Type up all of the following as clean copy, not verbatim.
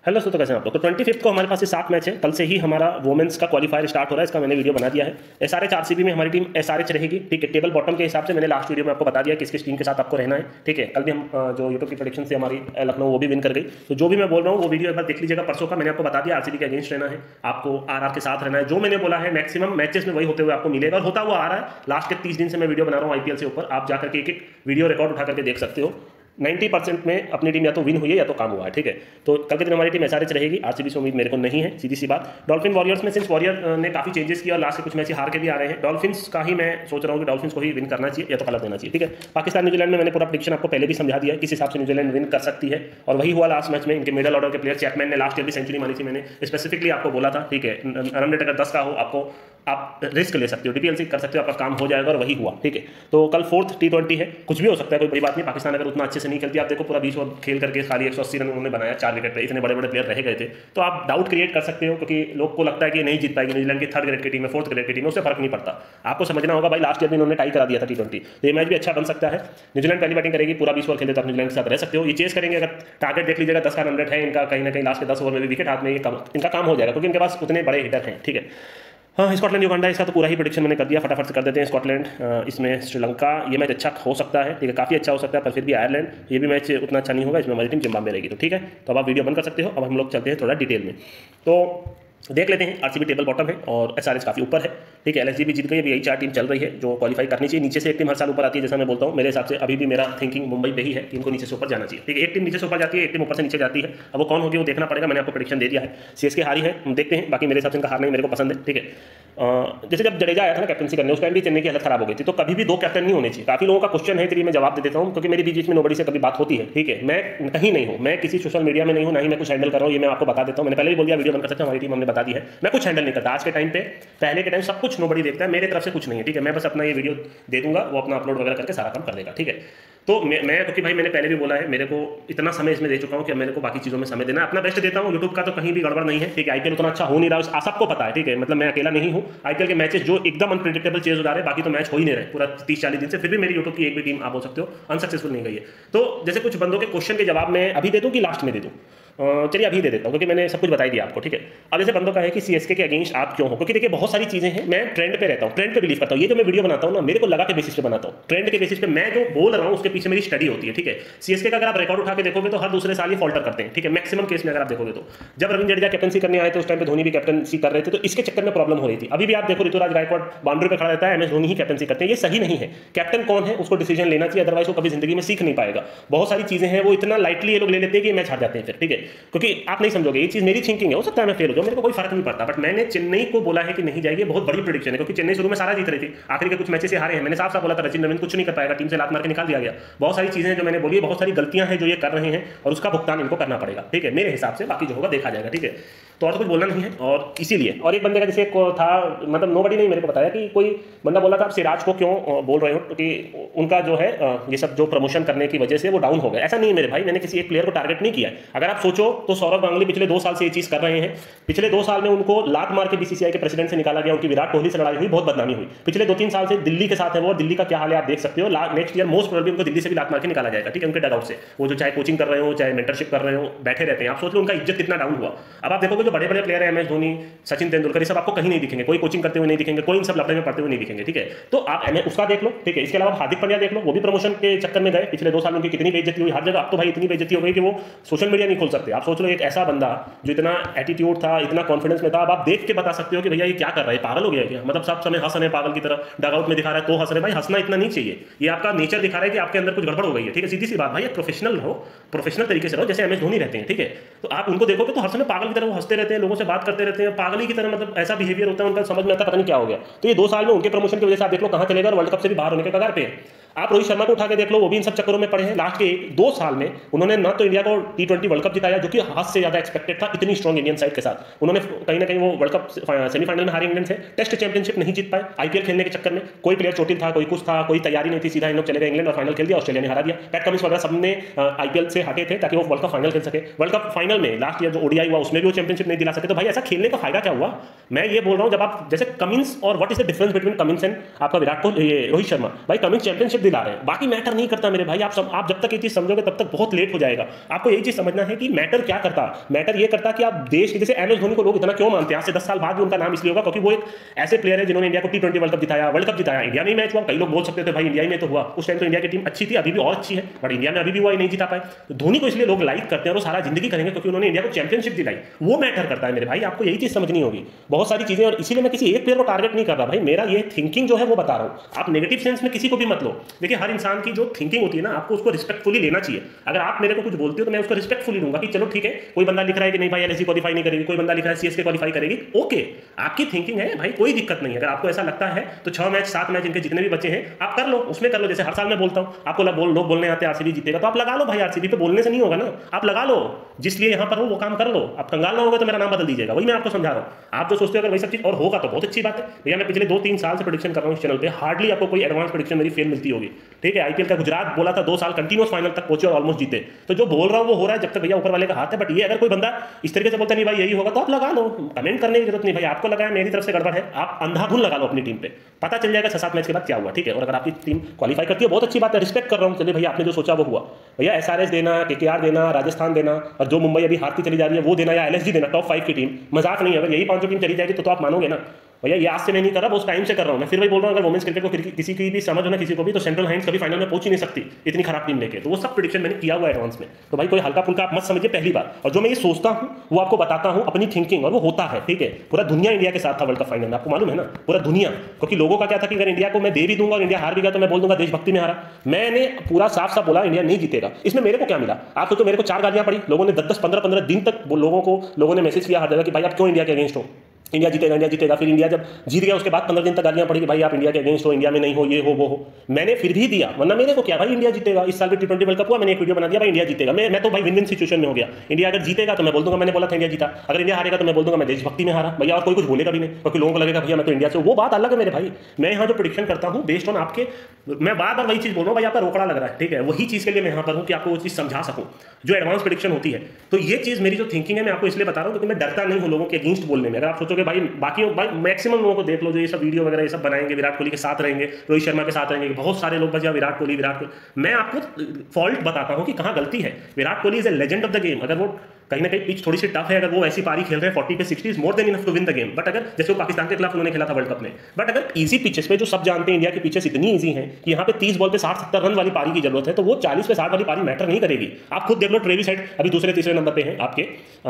Hello दोस्तों, कैसे हैं आप लोग। तो 25 को हमारे पास ये 7 मैच है। कल से ही हमारा वुमेन्स का क्वालिफायर स्टार्ट हो रहा है। इसका मैंने वीडियो बना दिया है। एसआरएच आरसीबी में हमारी टीम एसआरएच रहेगी, ठीक है। टेबल बॉटम के हिसाब से मैंने लास्ट वीडियो में आपको बता दिया किस किस टीम के साथ आपको रहना है, ठीक है। कल भी हम जो यूट्यूब की प्रेडिक्शन से हमारी लखनऊ वो भी विन कर गई। तो जो भी मैं बोल रहा हूँ वो वीडियो एक बार देख लीजिएगा। परसों का मैंने आपको बता दिया आरसीबी के अगेंस्ट रहना है, आपको आरआर के साथ रहना है। जो मैंने बोला है मैक्सिमम मैचेस में वही होते हुए आपको मिलेगा और होता हुआ आ रहा है। लास्ट के 30 दिन से मैं वीडियो बना रहा हूँ आईपीएल से ऊपर। आप जाकर के एक वीडियो रिकॉर्ड उठा करके देख सकते हो। 90% में अपनी टीम या तो विन हुई है या तो काम हुआ है, ठीक है। तो कल के दिन हमारी टीम एसआरएच रहेगी। आरसीबी से उम्मीद मेरे को नहीं है, सीधी सी बात। डॉल्फिन वॉरियर्स में सिंस वॉरियर ने काफी चेंजेस किया और लास्ट के कुछ मैच हार के भी आ रहे हैं। डॉल्फिन्स का ही मैं सोच रहा हूँ कि डॉल्फिन्स को ही विन करना चाहिए या तो कलर देना चाहिए, ठीक है। पाकिस्तान न्यूजीलैंड में मैंने पूरा प्रेडिक्शन आपको पहले भी समझा दिया है किस हिसाब से न्यूजीलैंड विन कर सकती है और वही हुआ लास्ट मैच में। इनके मिडल ऑर्डर के प्लेयर चैपमैन ने लास्ट ईयर भी सेंचुरी मारी थी। मैंने स्पेसिफिकली आपको बोला था, ठीक है। रन रेट अगर 10 का हो आपको आप रिस्क ले सकते हो, डीपीएल कर सकते हो, आपका काम हो जाएगा और वही हुआ, ठीक है। तो कल 4th T20 है, कुछ भी हो सकता है, कोई बड़ी बात नहीं। पाकिस्तान अगर उतना अच्छे से नहीं खेलती, आप देखो पूरा 20 ओवर खेल करके खाली 180 रन उन्होंने बनाया 4 विकेट पे, इतने बड़े बड़े प्लेयर रह गए थे। तो आप डाउट क्रिएट कर सकते हो क्योंकि लोग को लगता है कि नहीं जीत पाएगी न्यूजीलैंड की 3rd ग्रेड की टीम है, 4th ग्रेड की टीम है, उससे फर्क नहीं पड़ता। आपको समझना होगा भाई, लास्ट ईयर भी इन्होंने टाई करा दिया था T20, तो ये मैच भी अच्छा बन सकता है। न्यूजीलैंड पहली बैटिंग करेगी, पूरा 20 ओवर खेले तो आप न्यूजीलैंड के साथ रह सकते हो। ये चेस करेंगे, अगर टारगेट देख लीजिएगा 10 का रन रेट है इनका, कहीं ना कहीं लास्ट के 10 ओवर में भी विकेट हाथ में इनका काम हो जाएगा क्योंकि इनके पास उतने बड़े हिटर हैं, ठीक है। हाँ, स्कॉटलैंड युगांडा इसका तो पूरा ही प्रेडिक्शन मैंने कर दिया, फटाफट से कर देते हैं। स्कॉटलैंड, इसमें श्रीलंका, ये मैच अच्छा हो सकता है, ठीक है, काफ़ी अच्छा हो सकता है। पर फिर भी आयरलैंड, ये भी मैच उतना अच्छा नहीं होगा, इसमें हमारी टीम जिम्बाब्वे रहेगी। तो ठीक है, तो अब आप वीडियो बंद कर सकते हो। अब हम लोग चलते हैं थोड़ा डिटेल में, तो देख लेते हैं। आरसीबी टेबल बॉटम है और एसआरएच काफी ऊपर है, ठीक है। एलएसजी भी जीत गई, अभी यही 4 टीम चल रही है जो क्वालिफाई करनी चाहिए। नीचे से एक टीम हर साल ऊपर आती है, जैसा मैं बोलता हूँ। मेरे हिसाब से अभी भी मेरा थिंकिंग मुंबई पे ही है कि इनको नीचे से ऊपर जाना चाहिए, ठीक है। एक टीम नीचे से ऊपर जाती है, एक टीम ऊपर से नीचे जाती है। अब वो कौन होगी वो देखना पड़ेगा, मैंने आपको प्रेडिक्शन दे दिया है। सीएसके हारी है, हम देखते हैं। बाकी मेरे हिसाब से इनका हार नहीं मेरे को पसंद है, ठीक है। जैसे जब जडेजा आया था ना कैप्टनसी करने, उस टाइम भी चेन्नई की हालत खराब हो गई थी। तो कभी भी 2 कैप्टन नहीं होने चाहिए। काफी लोगों का क्वेश्चन है, तेरी मैं जवाब दे देता हूँ क्योंकि मेरी बीच में नोबडी से कभी बात होती है, ठीक है। मैं कहीं नहीं हूँ, मैं किसी सोशल मीडिया में नहीं हूँ, ना ही मैं कुछ हैंडल कर रहा हूँ, ये मैं आपको बता देता हूँ। मैंने पहले ही बोल दिया, वीडियो बंद कर सकते हैं, हमारी टीम हमने बता दी है। मैं कुछ हैंडल नहीं करता आज के टाइम पे, पहले के टाइम सब कुछ नोबडी देखता है, मेरे तरफ से कुछ नहीं है, ठीक है। मैं बस अपना ये वीडियो दे दूंगा, वो अपना अपलोड वगैरह करके सारा काम कर देगा, ठीक है। तो मैं क्योंकि भाई मैंने पहले भी बोला है, मेरे को इतना समय इसमें दे चुका हूँ कि मेरे को बाकी चीज़ों में समय देना है, अपना बेस्ट देता हूँ। यूट्यूब का तो कहीं भी गड़बड़ नहीं है, ठीक है। आईपीएल उतना अच्छा हो नहीं रहा, सबको पता है, ठीक है। मतलब मैं अकेला नहीं हूँ। आईपीएल के मैचेस जो एकदम अनप्रेडिक्टेबल चेज हो रहा है, बाकी तो मैच हो ही नहीं रहे पूरा 30-40 दिन से, फिर भी मेरी यूट्यूब की एक भी टीम आप बोल सकते हो अनसक्सेसफुल नहीं गई है। तो जैसे कुछ बंदों के क्वेश्चन के जवाब मैं अभी दे दूँ कि लास्ट में दे दूँ, चलिए अभी दे देता हूँ क्योंकि मैंने सब कुछ बता ही दिया आपको, ठीक है। अब जैसे बंदों का है कि सीएसके के अगेंस्ट आप क्यों हो, क्योंकि देखिए बहुत सारी चीजें हैं। मैं ट्रेंड पे रहता हूँ, ट्रेंड पे बिलीव करता हूँ। ये जो मैं वीडियो बनाता हूँ ना, मेरे को लगा के बेसिस पे बनाता हूँ, ट्रेंड के बेसिस पे। मैं जो बोल रहा हूँ उसके पीछे मेरी स्टडी होती है, ठीक है। सीएसके का अगर आप रिकॉर्ड उठा के देखोगे तो हर दूसरे साल ये फॉल्टर करते हैं, ठीक है। मैक्सिमम केस में अगर आप देखोगे तो जब रविंद्र जडेजा कैप्टनसी करने आए थे उस टाइम पे धोनी भी कैप्टनसी कर रहे थे, तो इसके चक्कर में प्रॉब्लम हो रही थी। अभी भी आप देखो ऋतुराज गायकवाड़ बाउंड्री पे खड़ा रहता है, एमएस धोनी ही कैप्टनसी करते हैं। ये सही नहीं है। कैप्टन कौन है उसको डिसीजन लेना चाहिए, अदरवाइज वो कभी जिंदगी में सीख नहीं पाएगा। बहुत सारी चीजें हैं वो इतना लाइटली ये लोग ले लेते हैं कि मैच हार जाते हैं फिर, ठीक है। क्योंकि आप नहीं समझोगे, ये चीज मेरी थिंकिंग है, हो सकता है मैं फेल हो जाऊं, मेरे को कोई फर्क नहीं पड़ता। बट मैंने चेन्नई को बोला है कि नहीं जाएगी, बहुत बड़ी प्रेडिक्शन है क्योंकि चेन्नई शुरू में सारा जीत रही थी, आखिर के कुछ मैचेस से हारे हैं। मैंने साफ साफ बोला था रचिन रविंद्र कुछ नहीं कर पाएगा, टीम से लात मार के निकाल दिया गया। बहुत सारी चीजें जो मैंने बोली, बहुत सारी गलतियां हैं जो ये कर रहे हैं और उसका भुगतान इनको करना पड़ेगा, ठीक है। मेरे हिसाब से बाकी जो होगा देखा जाएगा, ठीक है। तो और कुछ बोलना नहीं है और इसीलिए। और एक बंदे का जैसे था, मतलब नोबडी नहीं मेरे को बताया कि कोई बंदा बोला था आप सिराज को क्यों बोल रहे हो, क्योंकि उनका जो है ये सब जो प्रमोशन करने की वजह से वो डाउन हो गया। ऐसा नहीं है मेरे भाई, मैंने किसी एक प्लेयर को टारगेट नहीं किया है। अगर आप सोचो तो सौरव गांगुली पिछले 2 साल से ये चीज कर रहे हैं। पिछले 2 साल में उनको लात मार के बीसीसीआई के प्रेसिडेंट से निकाला गया, उनकी विराट कोहली से लड़ाई हुई, बहुत बदनामी हुई। पिछले 2-3 साल से दिल्ली के साथ है वो, और दिल्ली का क्या हाल है आप देख सकते हो। नेक्स्ट ईयर मोस्ट प्रोबेबली उनको दिल्ली से भी लात मार के निकाला जाएगा, ठीक है, उनके डगआउट से। वो जो चाहे कोचिंग कर रहे हो चाहे मेंटरशिप कर रहे हो, बैठे रहते हैं। आप सोच लो उनका इज्जत कितना डाउन हुआ। अब आप देखोगे जो बड़े बड़े प्लेयर है, एमएस धोनी, सचिन तेंदुलकर, ये सब आपको कहीं नहीं दिखेंगे, कोई कोचिंग करते हुए नहीं दिखेंगे, कोई इन सब लफड़े में पड़ते हुए नहीं दिखेंगे, ठीक है। तो आप उसका देख लो, ठीक है। इसके अलावा हार्दिक पांड्या देख लो, वो भी प्रमोशन के चक्कर में गए। पिछले 2 साल में उनकी कितनी बेइज्जती हुई हर जगह। अब तो भाई इतनी बेइज्जती हो गई कि वो सोशल मीडिया नहीं खोल सकते। आप सोच लो एक ऐसा बंदा जो इतना एटीट्यूड था, इतना कॉन्फिडेंस में था, अब आप देख के बता सकते हो कि भैया ये क्या कर रहा है, पागल हो गया क्या। मतलब सब समय हंस रहे हैं पागल की तरह, डगआउट में दिखा रहा है तो हंस रहे। भाई हंसना इतना नहीं चाहिए, ये आपका नेचर दिखा रहा है कि आपके अंदर कुछ गड़बड़ हो गई है, ठीक है। सीधी सी बात भाई, प्रोफेशनल रहो, प्रोफेशनल तरीके से रहो, जैसे एमएस धोनी रहते हैं, ठीक है। तो आप उनको देखोगे तो हर समय पागल की तरह वो हंसते रहते हैं, लोगों से बात करते रहते हैं, पागल ही की तरह, मतलब ऐसा बिहेवियर होता है उनका, समझ में आता पता नहीं क्या हो गया। तो ये 2 साल में उनके प्रमोशन की वजह से आप देख लो कहां चलेगा और वर्ल्ड कप से भी बाहर होने के कगार पे है। आप रोहित शर्मा को उठा के देख लो, वो भी इन सब चक्करों में पड़े हैं। लास्ट के 2 साल में उन्होंने ना तो इंडिया को T20 वर्ल्ड कप जिताया, जो कि हाथ से ज्यादा एक्सपेक्टेड था, इतनी स्ट्रॉन्ग इंडियन साइड के साथ। उन्होंने कहीं ना कहीं वो वर्ल्ड कप सेमीफाइनल में हारे इंग्लैंड से, टेस्ट चैंपियनशिप नहीं जीत पाए। आईपीएल खेलने के चक्कर में कोई प्लेयर चोटिल था, कोई कुछ था, कोई तैयारी नहीं थी, सीधा इन लोग चले गए इंग्लैंड और फाइनल खेल दिया, ऑस्ट्रेलिया ने हरा दिया। पैट कमिंस वगैरह सबने आईपीएल से हटे थे ताकि वो वर्ल्ड कप फाइनल खेल सके। वर्ल्ड कप फाइनल में लास्ट ईयर जो ओडीआई हुआ उसमें भी वो चैंपियनशिप नहीं दिला सके। तो भाई ऐसा खेलने का फायदा क्या हुआ। मैं ये बोल रहा हूँ, जब आप जैसे कमिंस, और what is the difference between Cummins and आपका विराट कोहली, रोहित शर्मा। भाई कमिंस चैंपियनशिप दिला रहे हैं, बाकी मैटर नहीं करता मेरे भाई। आप जब तक ये चीज समझोगे तब तक बहुत लेट हो जाएगा। आपको यही चीज समझना है कि मैटर क्या करता, मैटर ये करता कि आप देश के, जैसे MS धोनी को लोग इतना क्यों मानते हैं, आज से 10 साल बाद भी उनका नाम इसलिए होगा क्योंकि वो एक ऐसे प्लेयर है जिन्होंने इंडिया को T20 वर्ल्ड कप जिताया, वर्ल्ड कप जिताया। इंडिया में ही मैच हुआ, कई लोग बोल सकते थे भाई इंडिया में तो हुआ, उस टाइम तो इंडिया की टीम अच्छी थी, अभी भी और अच्छी है, बट इंडिया में अभी भी हुआ नहीं जीता पाए। तो धोनी को इसलिए लोग लाइक करते हैं और वो सारा जिंदगी करेंगे क्योंकि उन्होंने इंडिया को चैंपियनशिप दिलाई, वो मैटर करता है मेरे भाई। आपको यही चीज समझनी होगी, बहुत सारी चीजें। और इसीलिए मैं किसी एक प्लेयर को टारगेट नहीं कर रहा भाई, मेरा ये थिंकिंग जो है वो बता रहा हूँ। आप नेगेटिव सेंस में किसी को भी मत लो। देखिए हर इंसान की जो थिंकिंग होती है ना, आपको उसको रिस्पेक्टफुली लेना चाहिए। अगर आप मेरे को कुछ बोलते हो तो मैं उसको रिस्पेक्टफुली लूंगा कि चलो ठीक है, कोई बंदा लिख रहा है कि नहीं भाई LSG क्वालीफाई नहीं करेगी, कोई बंदा लिख रहा है CSK क्वालीफाई करेगी, ओके आपकी थिंकिंग है भाई, कोई दिक्कत नहीं है। अगर आपको ऐसा लगता है तो 6 मैच 7 मैच इनके जितने भी बचे हैं आप कर लो, उसमें कर लो। जैसे हर साल मैं बोलता हूं, आपको लोग बोलने आते हैं RCB जीतेगा, तो आप लगा लो भाई, RCB पे बोलने से नहीं होगा ना, आप लगा लो, जिसलिए यहां पर हो वो काम कर लो। आप कंगाल ना होगा तो मेरा नाम बदल दीजिएगा, वही मैं आपको समझा रहा हूं। आप जो सोचते हो अगर वही सब चीज और होगा तो बहुत अच्छी बात है भैया। मैं पिछले 2-3 साल से प्रेडिक्शन कर रहा हूं इस चैनल पे, हार्डली आपको कोई एडवांस प्रेडिक्शन मेरी फेल मिलती होगी, ठीक है। IPL का गुजरात बोला था 2 साल कंटिन्यूस फाइनल तक पहुंचे और ऑलमोस्ट जीते, तो जो बोल रहा हूं वो हो रहा है, जब तक भैया ऊपर वाले का हाथ है। बट ये अगर कोई बंदा इस तरीके से बोलता नहीं भाई यही होगा, तो आप लगा लो, कमेंट करने की जरूरत नहीं भाई। आपको लगा है मेरी तरफ से गड़बड़ है, आप अंधाधुन लगा लो अपनी टीम पे, पता चल जाएगा 6-7 मैच के बाद क्या हुआ, ठीक है। और अगर आपकी टीम क्वालीफाई करती है बहुत अच्छी बात है, रिस्पेक्ट कर रहा हूं, चलिए भैया आपने जो सोचा वो हुआ। भैया SRH देना, KKR देना, राजस्थान देना, और जो मुंबई अभी हारती चली जा रही है वो देना, या LSG देना, टॉप 5 की टीम, मजाक नहीं है। अगर यही 5 टीम चली जाएगी तो आप मानोगे ना भैया। ये आज से मैं नहीं कर रहा, उस टाइम से कर रहा हूं मैं। फिर वही बोल रहा हूं, अगर वुमेन्स क्रिकेट को किसी की भी समझ हो ना किसी को भी, तो सेंट्रल हाइंड्स कभी फाइनल में पहुंच ही नहीं सकती इतनी खराब टीम लेके। तो वो सब प्रेडिक्शन मैंने किया हुआ एडवांस में, तो भाई कोई हल्का फुल्का आप मत समझिए पहली बार। और जो मैं ये सोचता हूं वो आपको बताता हूं, अपनी थिंकिंग, और वो होता है, ठीक है। पूरा दुनिया इंडिया के साथ था वर्ल्ड कप फाइनल में, आपको मालूम है ना, पूरा दुनिया। क्योंकि लोगों का क्या था कि अगर इंडिया को मैं दे भी दूंगा और इंडिया हार भी गया तो मैं बोल दूंगा देशभक्ति में हारा। मैंने पूरा साफ साफ बोला इंडिया नहीं जीतेगा। इसमें मेरे को क्या मिला? आप सोचो, मेरे को 4 गालियां पड़ी, लोगों ने 10-10, 15-15 दिन तक लोगों ने मैसेज किया हर जगह कि भाई आप क्यों इंडिया के अगेंस्ट हो, इंडिया जीतेगा, इंडिया जीतेगा। फिर इंडिया जब जीत गया उसके बाद 15 दिन तक गालियां पड़ी कि भाई आप इंडिया के अगेंस्ट हो, इंडिया में नहीं हो, ये हो वो हो। मैंने फिर भी दिया, वरना मेरे को क्या भाई, इंडिया जीतेगा। इस साल भी T20 वर्ल्ड कप हुआ, मैंने एक वीडियो बना दिया भाई इंडिया जीतेगा। मैं तो भाई विन विन सिचुएशन में हो गया। इंडिया अगर जीतेगा तो मैं बोल दूंगा मैंने बोला था इंडिया जीता, अगर इंडिया हारेगा तो मैं बोल दूंगा मैं देशभक्ति में हारा भैया, और कोई कुछ बोलेगा भी नहीं, क्योंकि लोगों को लगेगा भैया मैं तो इंडिया से, वो बात अलग है मेरे भाई। मैं यहाँ जो प्रेडिक्शन करता हूँ बेस्ड ऑन आपके, मैं बार बार वही चीज बोल रहा हूँ भाई, आपका रोकड़ा लग रहा है, ठीक है। वही चीज के लिए मैं यहाँ पर हूँ कि आपको वो चीज समझा सकूँ जो एडवांस प्रेडिक्शन होती है। तो ये चीज मेरी जो थिंकिंग है मैं आपको इसलिए बता रहा हूँ क्योंकि मैं डरता नहीं हूँ लोगों के अगेंस्ट बोलने में। अगर आप सोचोगे भाई बाकी मैक्सिमम लोगों को देख लो जो ये सब वीडियो वगैरह ये सब बनाएंगे, विराट कोहली के साथ रहेंगे, रोहित शर्मा के साथ रहेंगे, बहुत सारे लोग बस विराट कोहली। मैं आपको फॉल्ट बताता हूं कि कहां गलती है। Virat Kohli is a legend of the game. अगर वो कहीं ना कहीं पिच थोड़ी सी टफ है, अगर वो ऐसी पारी खेल रहे हैं 40 पे 60 is more than enough to win the game. But अगर जैसे वो पाकिस्तान के खिलाफ उन्होंने खेला था वर्ल्ड कप में, बट अगर इजी पिचेस पे, जो सब जानते हैं इंडिया की पिचेस इतनी इजी हैं कि यहाँ पे 30 बॉल पे 60-70 रन वाली पारी की जरूरत है, तो वो 40 पे 60 वाली पारी मैटर नहीं करेगी। आप खुद देख लो, ट्रेविस हेड अभी दूसरे तीसरे नंबर पे है आपके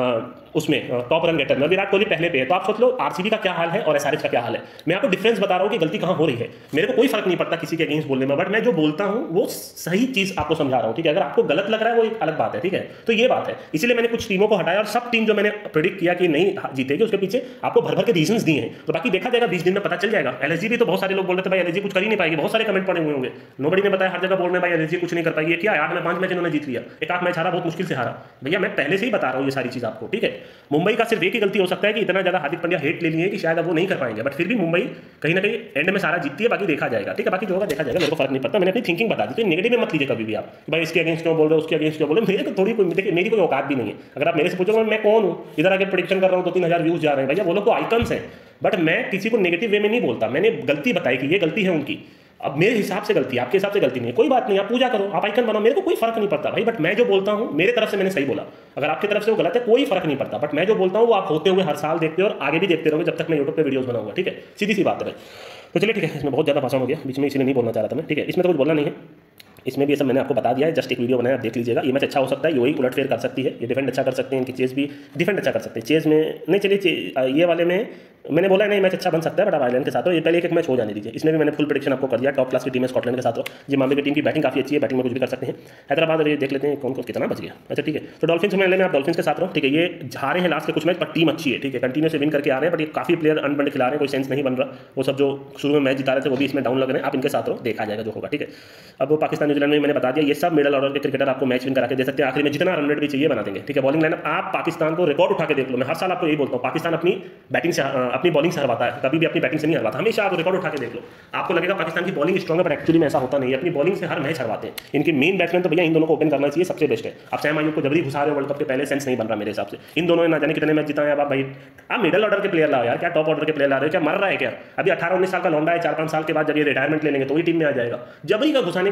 उसमें टॉप रन गेटर में, विराट कोहली पहले पे है। तो आप सोच लो RCB का क्या हाल है और SRH का क्या हाल है। मैं आपको डिफरेंस बता रहा हूँ कि गलती कहाँ हो रही है। मेरे को कोई फर्क नहीं पड़ता किसी के अगेंस्ट बोलने में, बट मैं जो बोलता हूँ वो सही चीज आपको समझा रहा हूँ, ठीक है। अगर आपको गलत लग रहा है वो एक अलग बात है, ठीक है। तो ये बात है, इसीलिए मैंने कुछ टीमों को हटाया और सब टीम जो मैंने प्रेडिक्ट किया कि नहीं जीतेगी उसके पीछे आपको भर भर के रीजंस दिए हैं। तो बाकी देखा जाएगा 20 दिन में पता चल जाएगा। LSG भी तो बहुत सारे लोग बोल रहे थे भाई LSG कुछ कर ही नहीं पाएगी, बहुत सारे कमेंट पड़े हुए होंगे, नोबडी ने बताया, हर जगह बोल रहे हैं भाई LSG कुछ नहीं कर पाएगी। क्या 8 में 5 मैच इन्होंने जीत लिया, एक आध मैच हारा, बहुत मुश्किल से हारा। भैया मैं पहले से ही बता रहा हूँ ये सारी चीज आपको, ठीक है। मुंबई का सिर्फ एक ही गलती हो सकता है कि इतना ज्यादा हार्दिक पांड्या हेट ले लिए कि शायद अब वो नहीं कर पाएंगे, बट फिर भी मुंबई कहीं ना कहीं एंड में सारा जीतती है। बाकी देखा जाएगा, ठीक है। बाकी जो होगा देखा जाएगा, मेरे को फर्क नहीं पड़ता। मैंने अपनी थिंकिंग बता दी, तो नेगेटिव में मत लीजिए कभी भी आप कि भाई इसके अगेंस्ट क्यों बोल रहे हो, उसके अगेंस्ट क्यों बोल रहे हो। मेरे को थोड़ी मेरी कोई औकात भी नहीं है। अगर आप मेरे से पूछोगे मैं कौन हूँ, इधर आके प्रेडिक्शन कर रहा हूँ, 2-3 हजार व्यूज जा रहे हैं, भैया वो लोग तो आइकन्स हैं। बट मैं किसी को नेगेटिव वे में नहीं बोलता, मैंने गलती बताई कि ये गलती है उनकी। अब मेरे हिसाब से गलती है, आपके हिसाब से गलती नहीं है, कोई बात नहीं, आप पूजा करो, आप आइकन बनाओ, मेरे को कोई फर्क नहीं पड़ता भाई। बट मैं जो बोलता हूँ मेरे तरफ से मैंने सही बोला, अगर आपकी तरफ से वो गलत है कोई फर्क नहीं पड़ता। बट मैं जो बोलता हूँ वो आप होते हुए हर साल देखते हो और आगे भी देखते रहोगे जब तक मैं यूट्यूब पे वीडियोस बनाऊंगा, ठीक है। सीधी सी बात है भाई। तो चलिए ठीक है, इसमें बहुत ज़्यादा भाषण हो गया बीच में, इसलिए नहीं बोलना चाह रहा था मैं, ठीक है। इसमें तो कुछ बोलना नहीं है, इसमें भी ये सब मैंने आपको बता दिया है, जस्ट एक वीडियो बनाया, आप देख लीजिएगा। ये मैच अच्छा हो सकता है, यूएई उलटफेर कर सकती है, ये डिफेंड अच्छा कर सकते हैं, इनकी चेज भी डिफेंड अच्छा कर सकते हैं। चेज में नहीं, चलिए ये वाले में मैंने बोला नहीं मैच अच्छा बन सकता है, बट आप आयरलैंड के साथ हो, ये पहले एक मैच हो जाने दीजिए। इसमें भी मैंने फुल प्रेडिक्शन आपको कर दिया, टॉप क्लास की टीम है स्कॉटलैंड के साथ हो। जिम्बाब्वे की टीम की बैटिंग काफी अच्छी है, बैटिंग में कुछ भी कर सकते हैं। हैदराबाद ये देख लेते हैं कौन कितना बच गया। अच्छा ठीक है, तो डॉल्फिन्स में आप डॉल्फिन्स के साथ रहो, ठीक है। ये हारे हैं लास्ट के कुछ मैच, पर टीम अच्छी है, ठीक है, कंटिन्यू से विन करके आ रहे हैं, बट ये काफी प्लेयर अनबंड खिला रहे हैं, कोई सेंस नहीं बन रहा। वो सब जो शुरू में मैच जिता रहे थे वो भी इसमें डाउन लग रहे हैं, आप इनके साथ रहो, देखा जाएगा जो होगा, ठीक है। अब पाकिस्तान न्यूजीलैंड में मैंने बता दिया, ये सब मिडल ऑर्डर के क्रिकेटर आपको मैच विन करा के दे सकते हैं, आखिर में जितना रन रेट भी चाहिए बना देंगे, ठीक है। बॉलिंग लाइनअप आप पाकिस्तान को रिकॉर्ड उठा के देख लो, मैं हर साल आपको यही बोलता हूँ, पाकिस्तान अपनी बैटिंग से अपनी बॉलिंग से हरवाता है, कभी भी अपनी बैटिंग से नहीं हरवाता, हमेशा आप रिकॉर्ड उठा के देख लो, आपको लगेगा पाकिस्तान की बॉलिंग स्ट्रॉन्ग है, बट एक्चुअली में ऐसा होता नहीं है, अपनी बॉलिंग से हर मैच हरवाते हैं। इनके मेन बैट्समैन तो भैया इन दोनों को ओपन करना चाहिए, सबसे बेस्ट है। आप सैम अयूब को जबरी घुसा रहे हो वर्ल्ड कप के पहले, सेंस नहीं बन रहा मेरे हिसाब से। इन दोनों ने ना जाने कितने मैच जिताए हैं। आप भाई आप मिडल ऑर्डर के प्लेयर लाओ यार, क्या टॉप ऑर्डर के प्लेयर ला रहे हो, क्या मर रहा है क्या? अभी 18-19 साल का लौंडा है, 4-5 साल के बाद जब ये रिटायरमेंट ले लेंगे तो वही टीम में आ जाएगा। जबरी का घुसाने का सेंस नहीं समझ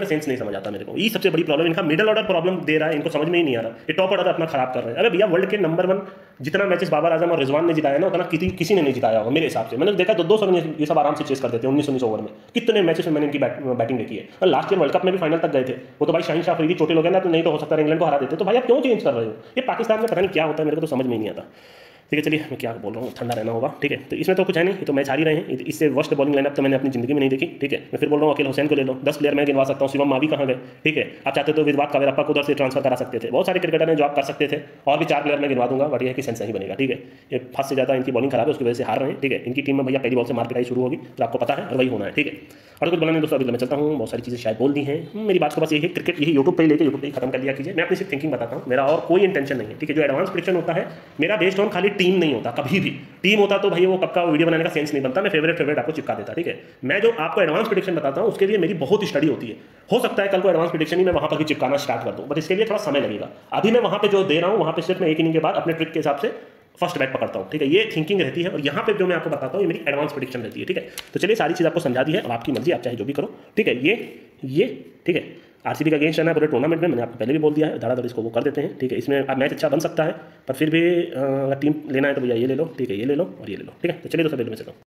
समझ आता मेरे को। ये सबसे बड़ी प्रॉब्लम, इनका मिडल ऑर्डर प्रॉब्लम दे रहा है, इनको समझ में ही नहीं आ रहा। ये टॉप ऑर्डर अपना खराब कर रहे हैं। अरे भैया वर्ल्ड के नंबर 1 जितना मैचेस बाबर आजम और रिजवान ने जिताया ना, उतना किसी ने नहीं जिताया होगा मेरे हिसाब से। मैंने देखा 200 रन ये सब आराम से चेस कर देते हैं 19 ओवर में। कितने मैचेस में मैंने इनकी बैटिंग देखी है। और लास्ट ईयर वर्ल्ड कप में भी फाइनल तक गए थे, वो तो भाई शाहीन शाह अफरीदी चोटिल हो गया ना, तो नहीं तो हो सकता है इंग्लैंड को हरा देते। तो भाई आप क्यों चेंज कर रहे हो? ये पाकिस्तान में पता नहीं क्या होता है, मेरे को तो समझ में ही नहीं आता। ठीक है, चलिए मैं क्या बोल रहा हूँ, ठंडा रहना होगा। ठीक है, तो इसमें तो कुछ है नहीं, ये तो मैच हार ही रहे हैं। इससे वर्स्ट बॉलिंग लाइनअप तो मैंने अपनी जिंदगी में नहीं देखी। ठीक है, मैं फिर बोल रहा हूँ अकील हुसैन को ले लो, 10 प्लेयर मैं गिनवा सकता हूँ। शिवम मावी कहाँ गए? ठीक है, आप चाहते तो विदवात कावेरप्पा को उधर से ट्रांसफर करा सकते थे। बहुत सारे क्रिकेटर ने जॉब कर सकते थे, और भी 4 प्लेयर मैं गिनवा दूंगा, बट ये कि सेंस नहीं बनेगा। ठीक है, ये फर्स्ट से ज़्यादा इनकी बॉलिंग खराब है, उसकी वजह से हार रहे हैं। ठीक है, इनकी टीम में भैया पहली बॉल से मार पिटाई शुरू होगी, तो आपको पता है, और वही होना है। ठीक है, और कुछ बोला नहीं दोस्तों, अभी मैं चलता हूँ। बहुत सारी चीज़ें शायद बोल दी हैं। मेरी बात को बस यही क्रिकेट यही यूट्यूब पे लेके यूट्यूब पे खत्म कर दिया कीजिए। मैं अपनी सिर्फ थिंकिंग बताता हूँ, मेरा और कोई इंटेंशन नहीं है। ठीक है, जो एडवांस प्रेडिक्शन होता है मेरा बेस्ड ऑन खाली टीम नहीं होता, कभी भी टीम होता तो भाई वो कब का वीडियो बनाने का सेंस नहीं बनता। मैं फेवरेट आपको चिपका देता। ठीक है, मैं जो आपको एडवांस प्रेडिक्शन बताता हूँ उसके लिए मेरी बहुत स्टडी होती है। हो सकता है कल को एडवांस प्रेडिक्शन ही मैं वहाँ पर भी चिपकाना स्टार्ट कर दूँ, बट इसके लिए थोड़ा समय लगेगा। अभी मैं वहाँ पे जो दे रहा हूँ वहाँ पे सिर्फ मैं एक इनिंग के बाद अपने ट्रिक के हिसाब से फर्स्ट बैट पकड़ता हूँ। ठीक है, ये थिंकिंग रहती है, और यहाँ पे जो मैं आपको बताता हूँ ये मेरी एडवांस प्रेडिक्शन रहती है। ठीक है, तो चलिए सारी चीज़ आपको समझा दी है, अब आपकी मर्जी, आप चाहे जो भी करो। ठीक है, ये ठीक है, आरसीबी का अगेंस्ट रहना है पूरे टूर्नामेंट में, मैंने आपको पहले भी बोल दिया है। धड़ाधड़ इसको वो कर देते हैं। ठीक है, इसमें अब मैच अच्छा बन सकता है, पर फिर भी अगर टीम लेना है तो भैया ये ले लो। ठीक है, ये ले लो और ये ले लो। ठीक है, तो चलिए दोस्तों, मैं चलता हूँ।